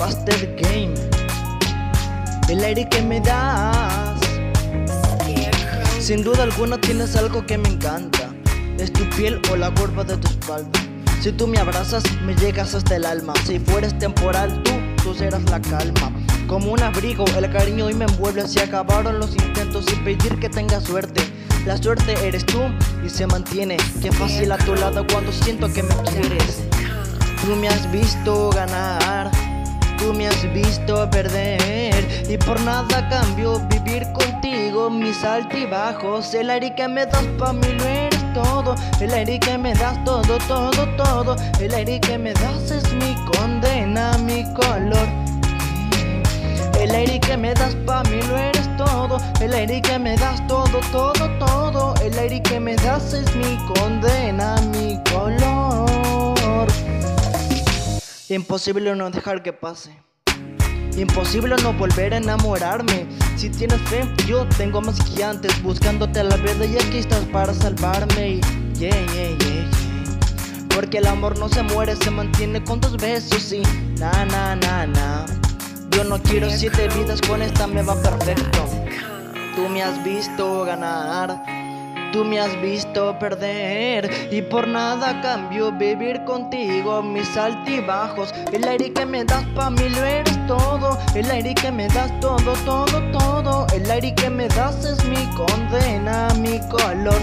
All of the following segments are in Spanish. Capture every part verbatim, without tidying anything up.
Busted Game. El aire que me das, sin duda alguna tienes algo que me encanta. Es tu piel o la curva de tu espalda. Si tú me abrazas, me llegas hasta el alma. Si fueres temporal, tú, tú serás la calma. Como un abrigo, el cariño hoy me envuelve. Se acabaron los intentos sin pedir que tenga suerte. La suerte eres tú y se mantiene. Qué fácil a tu lado cuando siento que me quieres. Tú me has visto ganar, tú me has visto perder, y por nada cambio vivir contigo mis altibajos. El aire que me das pa' mí lo eres todo. El aire que me das todo, todo, todo. El aire que me das es mi condena, mi color. El aire que me das pa' mí lo eres todo. El aire que me das todo, todo, todo. El aire que me das es mi condena, mi color. Imposible no dejar que pase. Imposible no volver a enamorarme. Si tienes fe, yo tengo más que antes. Buscándote a la verdad y aquí estás para salvarme. Yeah, yeah, yeah, yeah. Porque el amor no se muere, se mantiene con tus besos y na, na, na, na. Yo no quiero siete vidas, con esta me va perfecto. Tú me has visto ganar, tú me has visto perder, y por nada cambio vivir contigo mis altibajos. El aire que me das pa' mí lo eres todo. El aire que me das todo, todo, todo. El aire que me das es mi condena, mi color.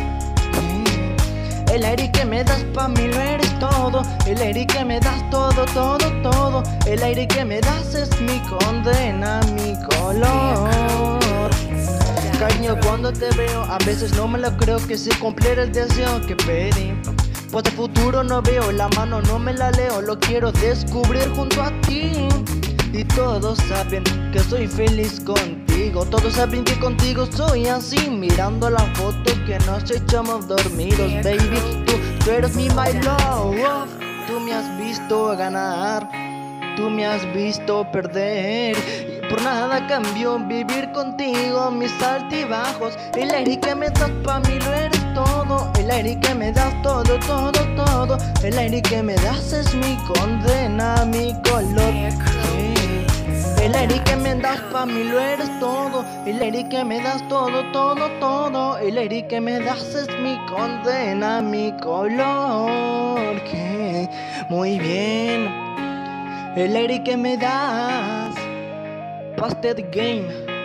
El aire que me das pa' mí lo eres todo. El aire que me das todo, todo, todo. El aire que me das es mi condena, mi color. Cariño, cuando te veo, a veces no me lo creo que se cumpliera el deseo que pedí. Pues el futuro no veo, la mano no me la leo. Lo quiero descubrir junto a ti. Y todos saben que soy feliz contigo. Todos saben que contigo soy así. Mirando la foto que nos echamos dormidos. Baby, tú, tú eres mi my love. Tú me has visto ganar, tú me has visto perder, y por nada cambio vivir contigo mis altibajos. El aire que me das pa' mí lo eres todo. El aire que me das todo, todo, todo. El aire que me das es mi condena, mi color. El aire que me das pa' mí lo eres todo. El aire que me das todo, todo, todo. El aire que me das es mi condena, mi color. Que muy bien. El aire que me das, Busted Game.